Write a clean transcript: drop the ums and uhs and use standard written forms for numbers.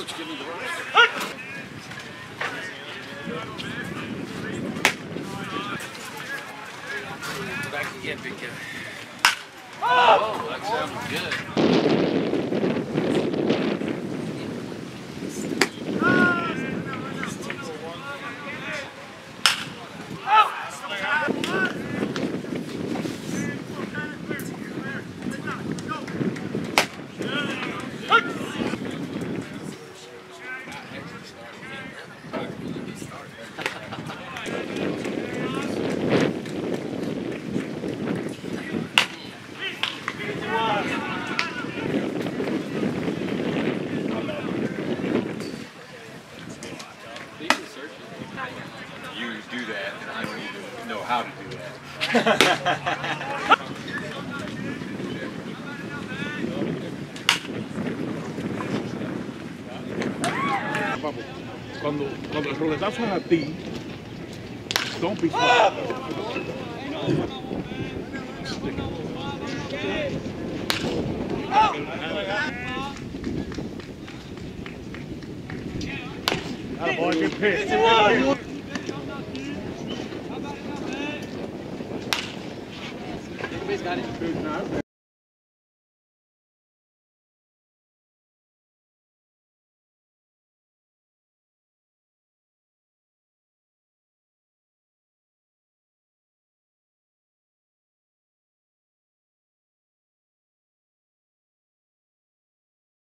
Coach, give me the roster. Back again, big guy. Oh, that sounded good. You do that, and I don't even know how to do that. Cuando el roletazo es a ti, don't be smart. That boy get pissed. Everybody's got it.